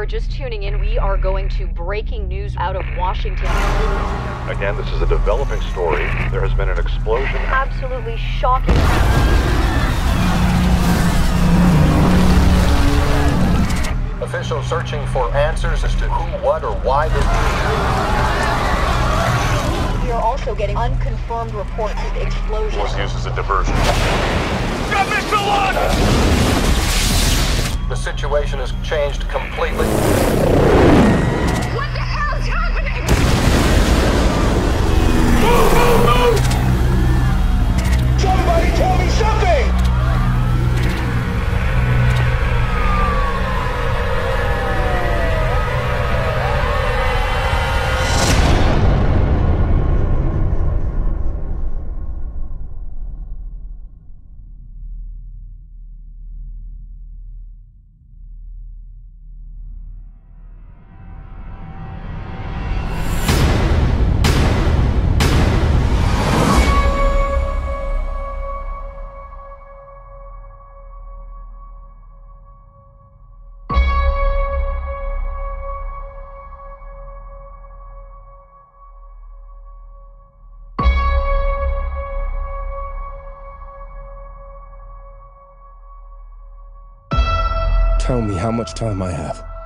just tuning in, we are going to breaking news out of Washington. Again, this is a developing story. There has been an explosion. Absolutely shocking. Officials searching for answers as to who, what, or why this. We are also getting unconfirmed reports of explosions. Was used as a diversion. Got Mr. One! The situation has changed completely. What the hell is happening? Move, move, move! Somebody tell me something! Tell me how much time I have.